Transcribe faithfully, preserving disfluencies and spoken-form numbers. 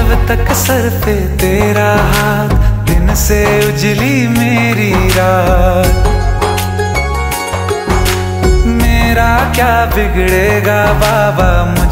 जब तक सर पे तेरा हाथ, दिन से उजली मेरी रात। मेरा क्या बिगड़ेगा बाबा मुझे